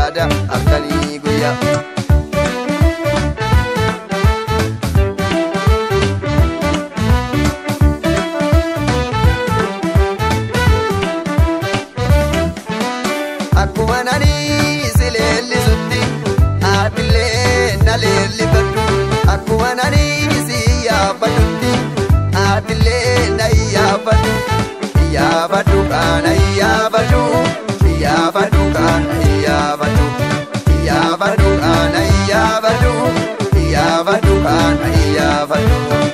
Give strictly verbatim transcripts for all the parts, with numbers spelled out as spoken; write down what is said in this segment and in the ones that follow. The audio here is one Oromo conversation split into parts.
barbaada halkanii guyyaa. Akkuma nani si leellisutti aatillee na leellifadhu. Akkuma nani si yaafadhutti aatillee na yaafadhu. Yaafadhu kana yaafadhu, yaafadhu kana yaafadhu, yaafadhu kana yaafadhu, yaafadhu kana yaafadhu.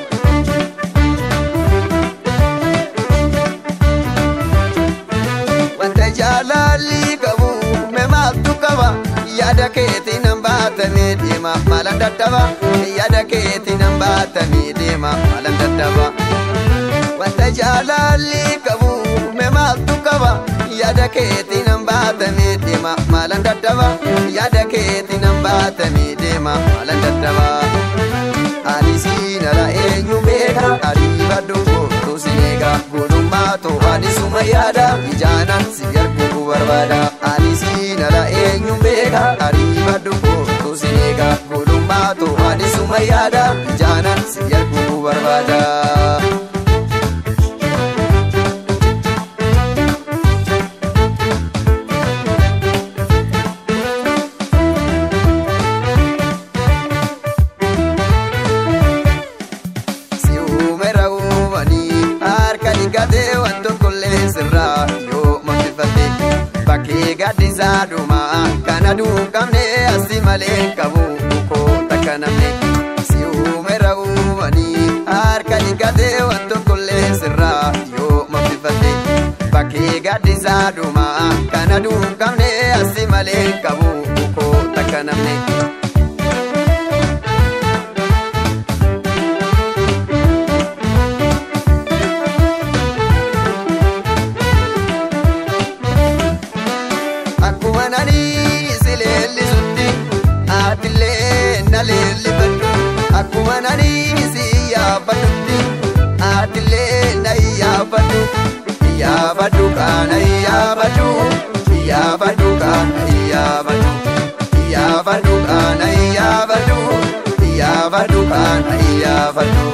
Wanta jaalalli qabu maaltu qaba yaada keetiin nan baatamee deema maalan daddaba yaada keetiin nan baatamee deema maalan daddaba. Wanta jaalalli qabu maaltu qaba yaada keetiin nan baatamee deema maalan daddaba yaada keetiin nan baatamee deema maalan daddaba. Ani siinala eenyu beeka ariifadhu kootu sineega gulummaa to'ani suma yaada ijaanan si arguu barbaada. Ani siinala eenyu beeka ariifadhu kootu sineega gulummaa to'ani suma yaada ijaanan si arguu barbaada. Gaddisaadhuma kana duukamne asii malee qabu koo takka namne si uumera uumanii harka dhiqatee waan tokkollee sirraa yoo maffifate bakkee gaddisaadhuma kana duukamne asii malee qabu koo takka namne. Akkuma nani si yaafadhutti aatillee na yaafadhu. Yaafadhu kana yaafadhu, yaafadhu kana yaafadhu, yaafadhu kana yaafadhu, yaafadhu kana yaafadhu.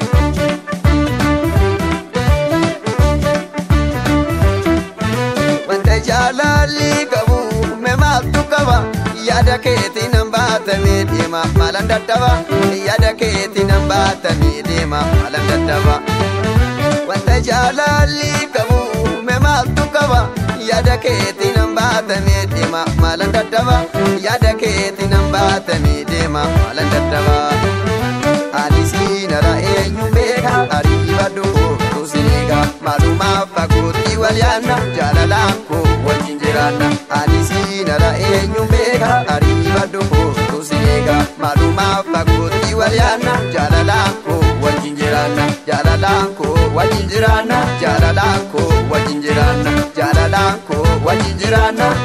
Wanta jaalalli qabu maaltu qaba yaada keetiin nan baatamee deema maalan daddaba yaada keetiin nan baatamee deema maalan daddaba. Wanta jaalalli qabu maaltu qaba yaada keetiin nan baatamee deema maalan daddaba yaada keetiin nan baatamee deema maalan daddaba. Ani siinala eenyu beeka ariifadhu kootu sineega maalumaaf fagootti wal yaanna jaalalaan koo wajjin jiraanna. Ani siinala eenyu beeka ariifadhu kootu sineega maalumaaf fagootti wal yaanna jaalalaan koo wajjin jiraanna jaalalaan koo wajjin jiraanna jaalalaan koo wajjin jiraanna jaalalaan koo wajjin jiraanna